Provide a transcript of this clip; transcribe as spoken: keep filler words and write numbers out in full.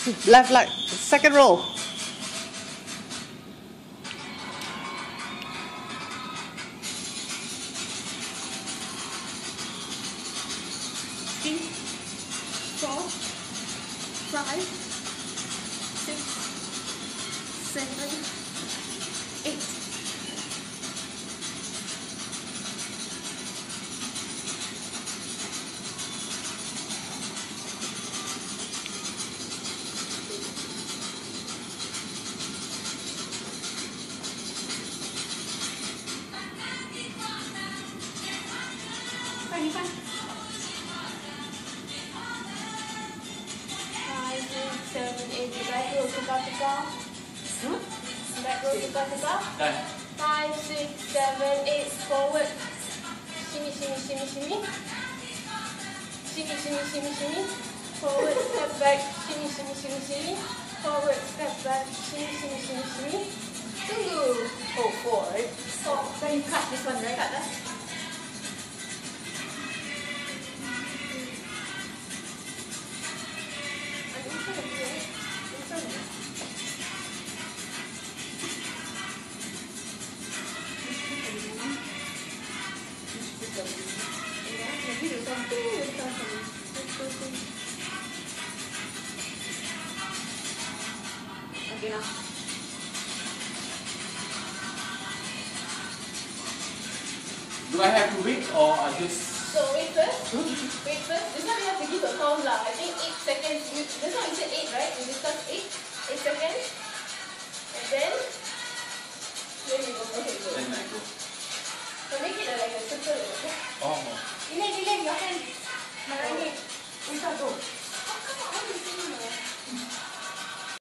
Left leg, second row. Three, four, five, six, seven, eight. Fine, fine. Five, six, seven, eight. Back row, tukar, tukar. Hmm? Back row, tukar, tukar. Done. Five, six, seven, eight. Forward. Shimmy, shimmy, shimmy, shimmy. Shimmy, shimmy, shimmy, shimmy. Forward, step back. Shimmy, shimmy, shimmy, shimmy. Forward, step back. Shimmy, shimmy, shimmy, shimmy. Tunggu. Oh, four, right? Four. Then you cut this one, right? Cut that. Okay, now. Do I have to wait or I just... So wait first. Wait first. This one we have to give a count lah. I think eight seconds. This one we said eight, right? We discussed eight. Eight seconds.